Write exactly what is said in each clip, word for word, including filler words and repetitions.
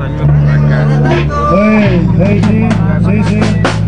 Hey, hey, sí, sí, sí.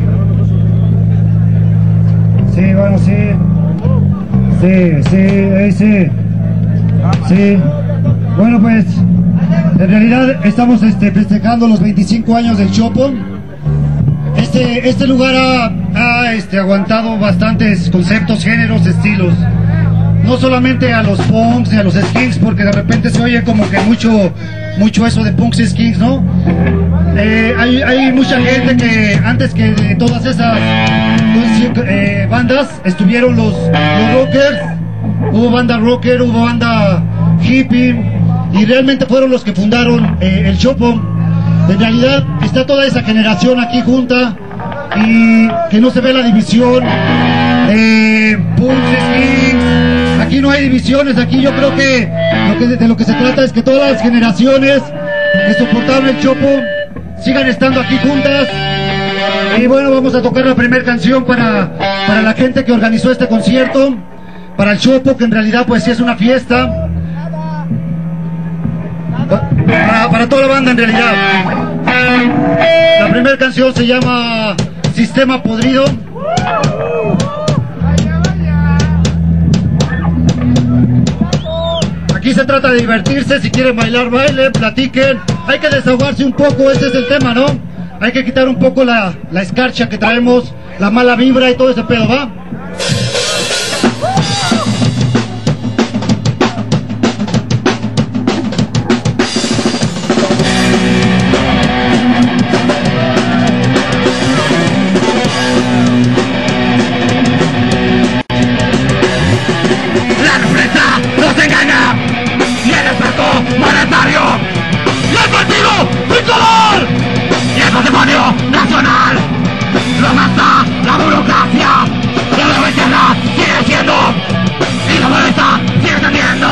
Sí, bueno, sí. Sí, sí, hey, sí. Sí. Bueno, pues, en realidad estamos este, festejando los veinticinco años del Chopo. Este, este lugar ha, ha este, aguantado bastantes conceptos, géneros, estilos. No solamente a los punks ni a los skinks, porque de repente se oye como que mucho, mucho eso de punks y skinks, ¿no? Eh, hay, hay mucha gente que antes que de todas esas eh, bandas estuvieron los, los rockers, hubo banda rocker, hubo banda hippie, y realmente fueron los que fundaron eh, el Chopo. En realidad está toda esa generación aquí junta y que no se ve la división de punks, skinks. Aquí no hay divisiones, aquí yo creo que, lo que de lo que se trata es que todas las generaciones que soportaron el Chopo sigan estando aquí juntas. Y bueno, vamos a tocar la primera canción para, para la gente que organizó este concierto, para el Chopo, que en realidad pues sí es una fiesta, para, para toda la banda en realidad. La primera canción se llama Sistema Podrido. Aquí se trata de divertirse, si quieren bailar, bailen, platiquen, hay que desahogarse un poco, ese es el tema, ¿no? Hay que quitar un poco la, la escarcha que traemos, la mala vibra y todo ese pedo, ¿va? Nacional, lo mata la burocracia, la nueva izquierda sigue siendo y la derecha sigue teniendo.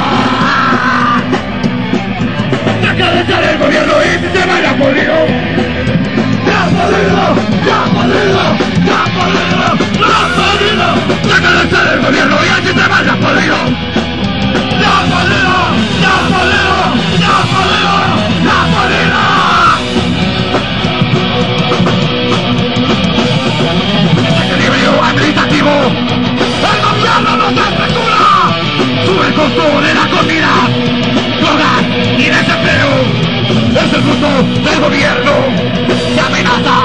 Deja de ser el gobierno y sistema ya podrido, ya podrido, ya podrido, ya podrido, ya podrido. Deja de ser el gobierno y el sistema ya podrido, ya podrido, ya podrido, ya podrido, ya podrido. Administrativo, el gobierno no se apresura, sube el costo de la comida, drogas y desempleo, es el fruto del gobierno que amenaza